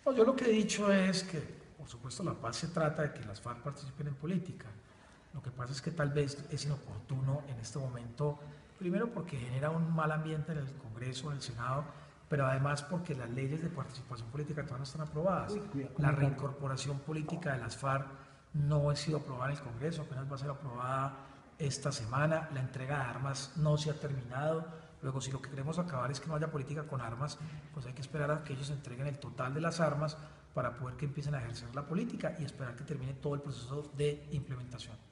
No, yo lo que he dicho es que, por supuesto, la paz se trata de que las FARC participen en política. Lo que pasa es que tal vez es inoportuno en este momento, primero porque genera un mal ambiente en el Congreso, en el Senado, pero además porque las leyes de participación política todavía no están aprobadas. Uy, cuidado con La el carro. reincorporación política de las FARC no ha sido aprobada en el Congreso, apenas va a ser aprobada esta semana. La entrega de armas no se ha terminado. Luego, si lo que queremos acabar es que no haya política con armas, pues hay que esperar a que ellos entreguen el total de las armas para poder que empiecen a ejercer la política y esperar que termine todo el proceso de implementación.